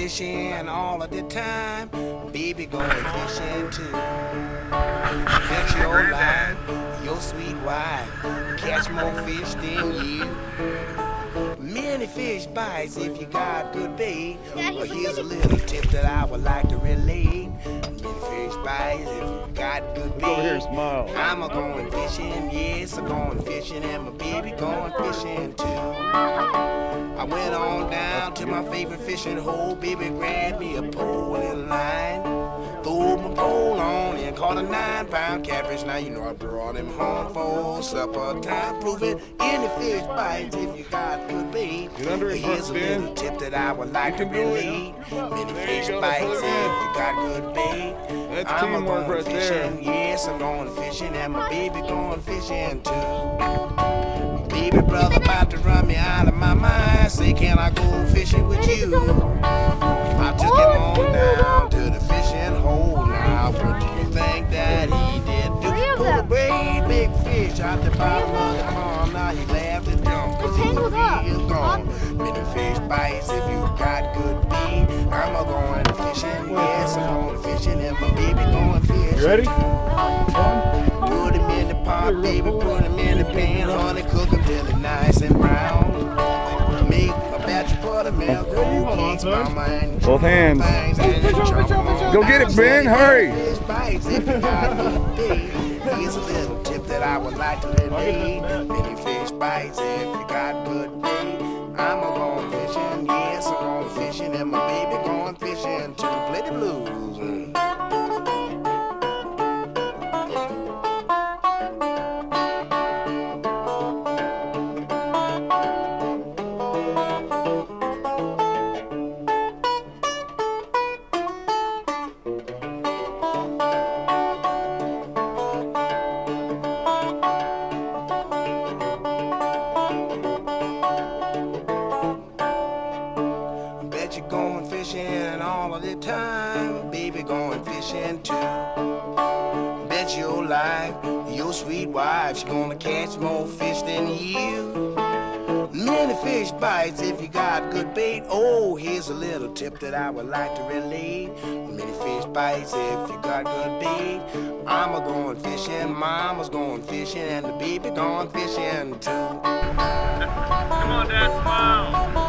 fishing all of the time. Baby going fishing too. Bet your life, your sweet wife catch more fish than you. Many fish bites if you got good bait. But here's a little tip that I would like to relate. Many fish bites if you got good bait. Over here, smile. I'm a going fishing, yes, I'm going fishing, and my baby going fishing too. I went on down to my favorite fishing hole. Baby grabbed me a pole and line. Threw my pole on and caught a 9-pound catfish. Now you know I brought him home for supper time. Proving any fish bites if you got good bait. Here's a little tip that I would like to relate. Many fish bites if you got good bait. I'm a going fishing, yes, I'm going fishing, and my baby going fishing too. Baby brother about to run me out of my mind. Say, can I go fishing with you? I took him on down to the fishing hole. Now, what do you think that he did? Pull a great big fish out the bottom of the pond. Now he laughed and jumped because he was real gone. Many fish bites if you got good bait. I'm a going fishing, yes, I'm going fishing, and my baby going fishing. You ready? Put him in the pot, baby, put him in the pan, honey, cook him till he's nice and brown. Make a batch of buttermilk, cookies, mama, and both hands. Go get it, Ben, hurry. Fish bites if you got good bait. Here's a little tip that I would like to relate. Many fish bites if you got good bait. I'm a going fishing, yes, I'm going fishing, and my baby going fishing to play the blues. Bet you're going fishing all of the time, baby going fishing too. Bet your life, your sweet wife's gonna catch more fish than you. Many fish bites if you got good bait. Oh, here's a little tip that I would like to relate. Many fish bites if you got good bait. I'm a going fishing, mama's going fishing, and the baby going fishing too. Come on, Dad, smile.